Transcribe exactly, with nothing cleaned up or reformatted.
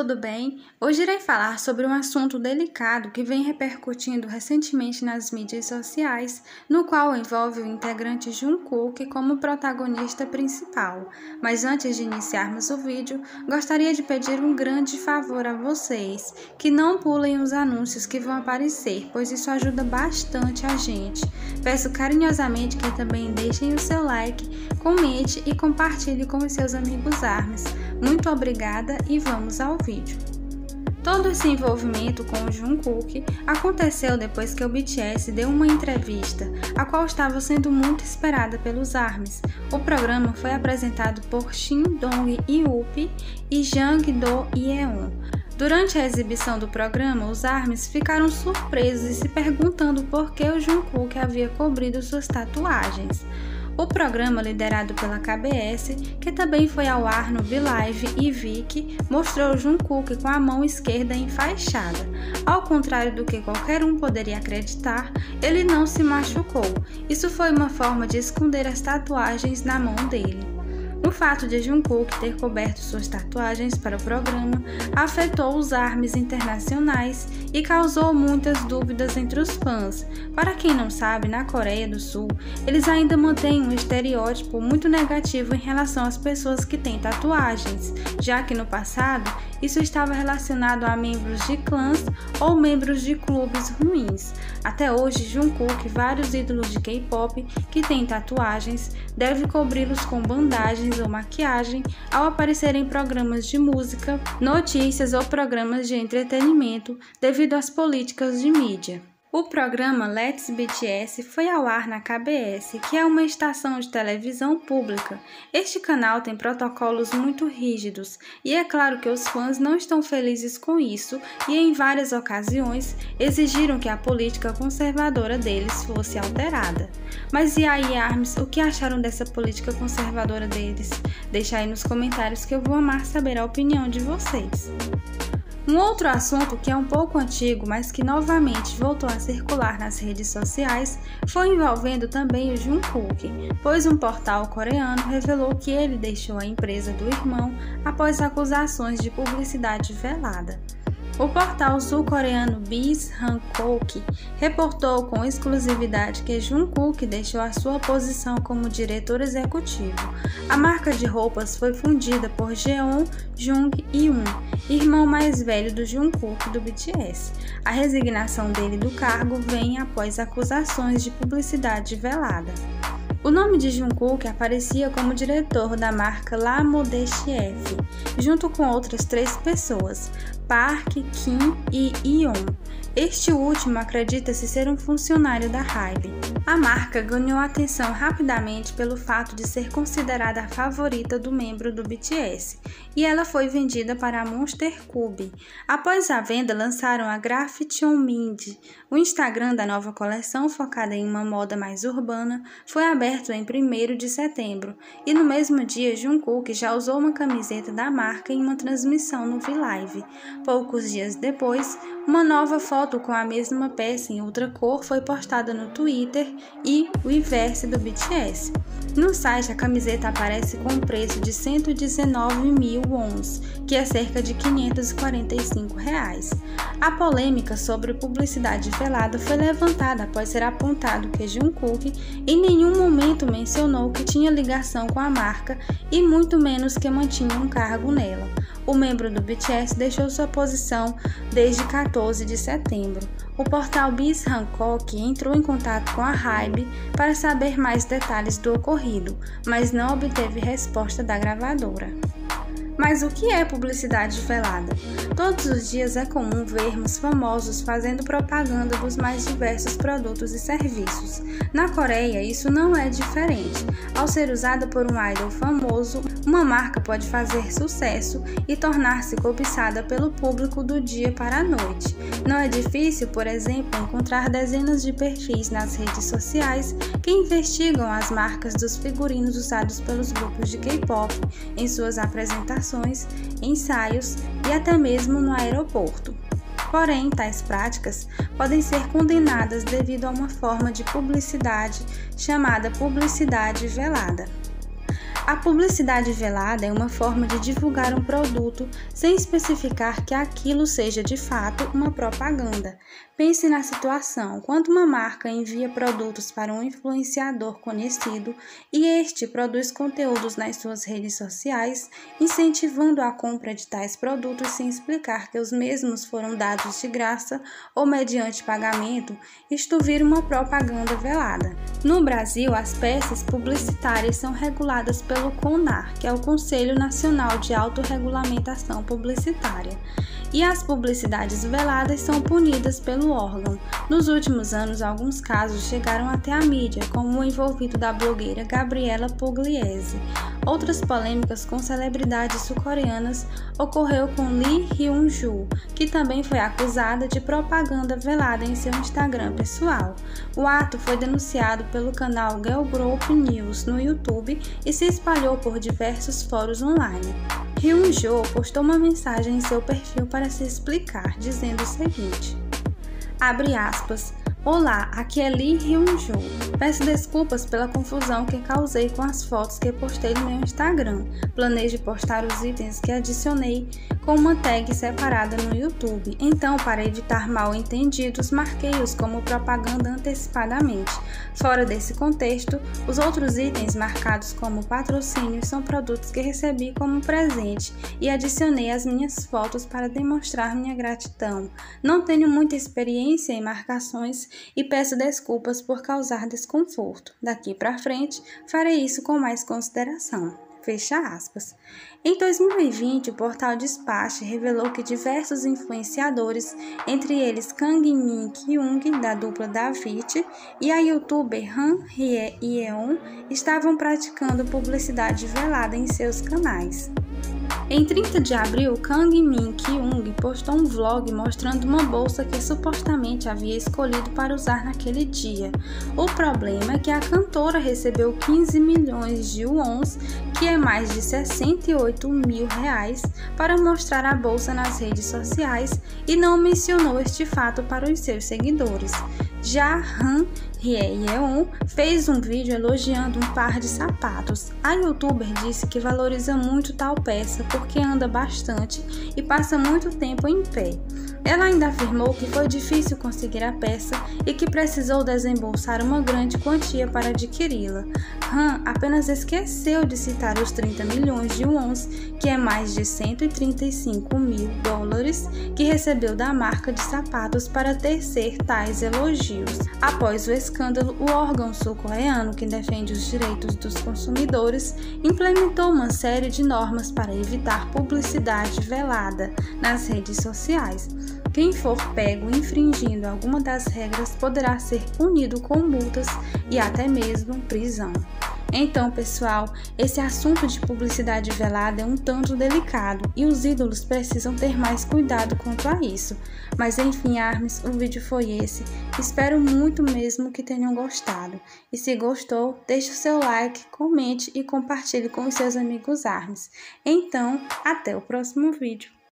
tudo bem? Hoje irei falar sobre um assunto delicado que vem repercutindo recentemente nas mídias sociais, no qual envolve o integrante Jungkook como protagonista principal. Mas antes de iniciarmos o vídeo, gostaria de pedir um grande favor a vocês, que não pulem os anúncios que vão aparecer, pois isso ajuda bastante a gente. Peço carinhosamente que também deixem o seu like, comente e compartilhe com os seus amigos ARMYs. Muito obrigada e vamos ao vídeo. Todo esse envolvimento com o Jungkook aconteceu depois que o B T S deu uma entrevista, a qual estava sendo muito esperada pelos ARMYs. O programa foi apresentado por Shin Dong-hyuk e Jang Do-yeon. Durante a exibição do programa, os ARMYs ficaram surpresos e se perguntando por que o Jungkook havia cobrido suas tatuagens. O programa, liderado pela K B S, que também foi ao ar no V-Live e Viki, mostrou Jungkook com a mão esquerda enfaixada. Ao contrário do que qualquer um poderia acreditar, ele não se machucou. Isso foi uma forma de esconder as tatuagens na mão dele. O fato de Jungkook ter coberto suas tatuagens para o programa afetou os ARMYs internacionais e causou muitas dúvidas entre os fãs. Para quem não sabe, na Coreia do Sul, eles ainda mantêm um estereótipo muito negativo em relação às pessoas que têm tatuagens, já que no passado isso estava relacionado a membros de clãs ou membros de clubes ruins. Até hoje, Jungkook e vários ídolos de K-pop que têm tatuagens devem cobri-los com bandagens ou maquiagem ao aparecer em programas de música, notícias ou programas de entretenimento devido às políticas de mídia. O programa Let's B T S foi ao ar na K B S, que é uma estação de televisão pública. Este canal tem protocolos muito rígidos e é claro que os fãs não estão felizes com isso e em várias ocasiões exigiram que a política conservadora deles fosse alterada. Mas e aí, ARMYs, o que acharam dessa política conservadora deles? Deixa aí nos comentários que eu vou amar saber a opinião de vocês. Um outro assunto que é um pouco antigo, mas que novamente voltou a circular nas redes sociais, foi envolvendo também o Jungkook, pois um portal coreano revelou que ele deixou a empresa do irmão após acusações de publicidade velada. O portal sul-coreano Biz Hankook reportou com exclusividade que Jungkook deixou a sua posição como diretor executivo. A marca de roupas foi fundida por Jeon Jung-hyun, irmão mais velho do Jungkook do B T S. A resignação dele do cargo vem após acusações de publicidade velada. O nome de Jungkook aparecia como diretor da marca La Mode Chef, junto com outras três pessoas, Park, Kim e Yeon. Este último acredita-se ser um funcionário da Hybe. A marca ganhou atenção rapidamente pelo fato de ser considerada a favorita do membro do B T S, e ela foi vendida para a Monster Cube. Após a venda, lançaram a Graffiti on Mind. O Instagram da nova coleção, focada em uma moda mais urbana, foi aberto em primeiro de setembro, e no mesmo dia Jungkook já usou uma camiseta da marca em uma transmissão no V-Live. Poucos dias depois, uma nova foto com a mesma peça em outra cor foi postada no Twitter e o Weverse do B T S. No site, a camiseta aparece com um preço de cento e dezenove mil wons, que é cerca de quinhentos e quarenta e cinco reais. A polêmica sobre publicidade velada foi levantada após ser apontado que Jungkook em nenhum momento mencionou que tinha ligação com a marca e muito menos que mantinha um cargo nela. O membro do B T S deixou sua posição desde quatorze de setembro. O portal Biz Hankook entrou em contato com a Hybe para saber mais detalhes do ocorrido, mas não obteve resposta da gravadora. Mas o que é publicidade velada? Todos os dias é comum vermos famosos fazendo propaganda dos mais diversos produtos e serviços. Na Coreia, isso não é diferente. Ao ser usada por um idol famoso, uma marca pode fazer sucesso e tornar-se cobiçada pelo público do dia para a noite. Não é difícil, por exemplo, encontrar dezenas de perfis nas redes sociais que investigam as marcas dos figurinos usados pelos grupos de K-pop em suas apresentações, ensaios e até mesmo no aeroporto. Porém, tais práticas podem ser condenadas devido a uma forma de publicidade chamada publicidade velada. A publicidade velada é uma forma de divulgar um produto sem especificar que aquilo seja de fato uma propaganda. Pense na situação: quando uma marca envia produtos para um influenciador conhecido e este produz conteúdos nas suas redes sociais, incentivando a compra de tais produtos sem explicar que os mesmos foram dados de graça ou mediante pagamento, isto vira uma propaganda velada. No Brasil, as peças publicitárias são reguladas pelo CONAR, que é o Conselho Nacional de Autorregulamentação Publicitária, e as publicidades veladas são punidas pelo órgão. Nos últimos anos, alguns casos chegaram até a mídia, como o envolvido da blogueira Gabriela Pugliese. Outras polêmicas com celebridades sul-coreanas ocorreu com Lee Hyun-joo, que também foi acusada de propaganda velada em seu Instagram pessoal. O ato foi denunciado pelo canal Girl Group News no YouTube e se espalhou por diversos fóruns online. Hyun-joo postou uma mensagem em seu perfil para se explicar, dizendo o seguinte: abre aspas, olá, aqui é Lee Hyun-joo. Peço desculpas pela confusão que causei com as fotos que postei no meu Instagram. Planejo postar os itens que adicionei com uma tag separada no YouTube. Então, para evitar mal-entendidos, marquei-os como propaganda antecipadamente. Fora desse contexto, os outros itens marcados como patrocínio são produtos que recebi como presente e adicionei as minhas fotos para demonstrar minha gratidão. Não tenho muita experiência em marcações e peço desculpas por causar desconforto. Daqui para frente, farei isso com mais consideração. Fecha aspas. Em dois mil e vinte, o portal Dispatch revelou que diversos influenciadores, entre eles Kang Min Kyung, da dupla David, e a youtuber Han Hye-yeon, estavam praticando publicidade velada em seus canais. Em trinta de abril, Kang Min Kyung postou um vlog mostrando uma bolsa que supostamente havia escolhido para usar naquele dia. O problema é que a cantora recebeu quinze milhões de wons, que é mais de sessenta e oito mil reais, para mostrar a bolsa nas redes sociais e não mencionou este fato para os seus seguidores. Já Han Hye-yeon fez um vídeo elogiando um par de sapatos. A youtuber disse que valoriza muito tal peça porque anda bastante e passa muito tempo em pé. Ela ainda afirmou que foi difícil conseguir a peça e que precisou desembolsar uma grande quantia para adquiri-la. Han apenas esqueceu de citar os trinta milhões de wons, que é mais de cento e trinta e cinco mil dólares, que recebeu da marca de sapatos para tecer tais elogios. Após o escândalo, o órgão sul-coreano que defende os direitos dos consumidores implementou uma série de normas para evitar publicidade velada nas redes sociais. Quem for pego infringindo alguma das regras poderá ser punido com multas e até mesmo prisão. Então, pessoal, esse assunto de publicidade velada é um tanto delicado e os ídolos precisam ter mais cuidado quanto a isso. Mas enfim, Armes, o vídeo foi esse. Espero muito mesmo que tenham gostado. E se gostou, deixe o seu like, comente e compartilhe com os seus amigos Armes. Então, até o próximo vídeo.